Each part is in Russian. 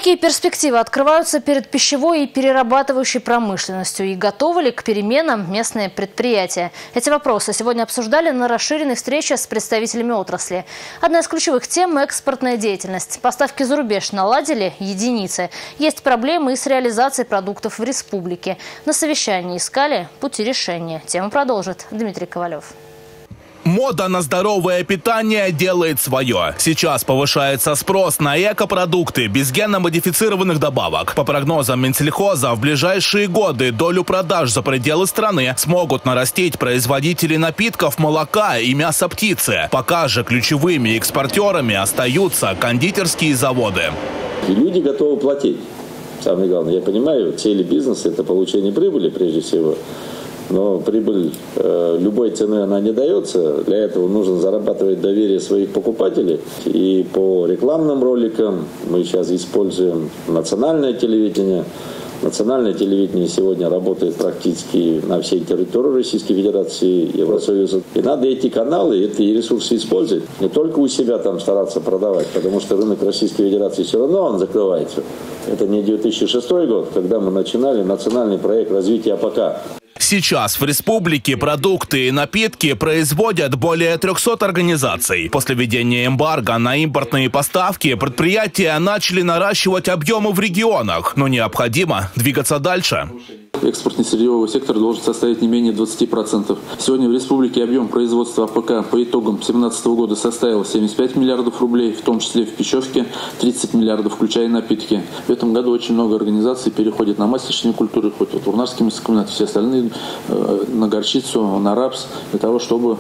Какие перспективы открываются перед пищевой и перерабатывающей промышленностью? И готовы ли к переменам местные предприятия? Эти вопросы сегодня обсуждали на расширенной встрече с представителями отрасли. Одна из ключевых тем – экспортная деятельность. Поставки за рубеж наладили единицы. Есть проблемы и с реализацией продуктов в республике. На совещании искали пути решения. Тему продолжит Дмитрий Ковалев. Мода на здоровое питание делает свое. Сейчас повышается спрос на экопродукты без генно-модифицированных добавок. По прогнозам Минсельхоза, в ближайшие годы долю продаж за пределы страны смогут нарастить производители напитков, молока и мяса птицы. Пока же ключевыми экспортерами остаются кондитерские заводы. И люди готовы платить. Самое главное, я понимаю, цель бизнеса – это получение прибыли прежде всего. Но прибыль любой ценой она не дается. Для этого нужно зарабатывать доверие своих покупателей. И по рекламным роликам мы сейчас используем национальное телевидение. Национальное телевидение сегодня работает практически на всей территории Российской Федерации, Евросоюза. И надо эти каналы, эти ресурсы использовать. Не только у себя там стараться продавать, потому что рынок Российской Федерации все равно он закрывается. Это не 2006 год, когда мы начинали национальный проект развития АПК. Сейчас в республике продукты и напитки производят более 300 организаций. После введения эмбарго на импортные поставки предприятия начали наращивать объемы в регионах, но необходимо двигаться дальше. Экспортный сырьевой сектор должен составить не менее 20%. Сегодня в республике объем производства АПК по итогам 2017 года составил 75 миллиардов рублей, в том числе в пищевке 30 миллиардов, включая напитки. В этом году очень много организаций переходят на масличные культуры, хоть вот урнарский мясокомбинат, все остальные на горчицу, на рапс, для того, чтобы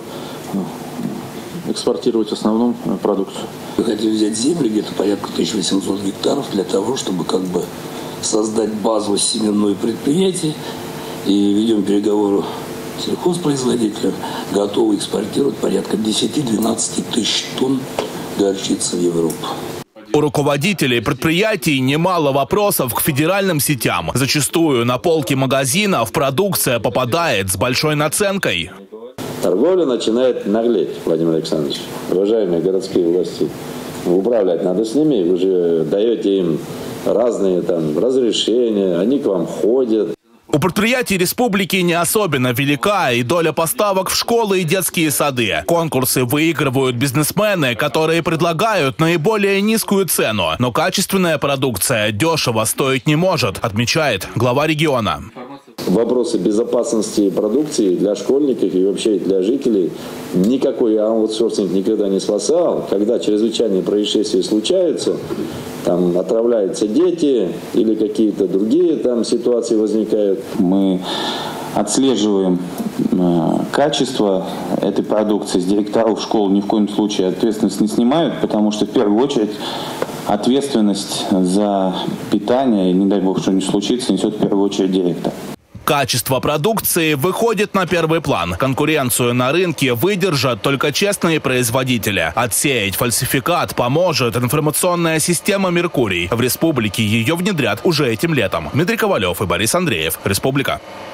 экспортировать в основном продукцию. Мы хотели взять земли, где-то порядка 1800 гектаров, для того, чтобы создать базу семенное предприятие, и ведем переговоры с сельхозпроизводителем, готовы экспортировать порядка 10-12 тысяч тонн горчицы в Европу. У руководителей предприятий немало вопросов к федеральным сетям. Зачастую на полки магазинов продукция попадает с большой наценкой. Торговля начинает наглеть, Владимир Александрович. Уважаемые городские власти, управлять надо с ними, вы же даете им разные разрешения, они к вам ходят. У предприятий республики не особенно велика и доля поставок в школы и детские сады. Конкурсы выигрывают бизнесмены, которые предлагают наиболее низкую цену. Но качественная продукция дешево стоить не может, отмечает глава региона. Вопросы безопасности продукции для школьников и вообще для жителей никакой аутсорсинг никогда не спасал. Когда чрезвычайные происшествия случаются, там отравляются дети или какие-то другие ситуации возникают. Мы отслеживаем качество этой продукции. С директоров школ ни в коем случае ответственность не снимают, потому что в первую очередь ответственность за питание, и не дай бог, что не случится, несет в первую очередь директор. Качество продукции выходит на первый план. Конкуренцию на рынке выдержат только честные производители. Отсеять фальсификат поможет информационная система «Меркурий». В республике ее внедрят уже этим летом. Дмитрий Ковалев и Борис Андреев. Республика.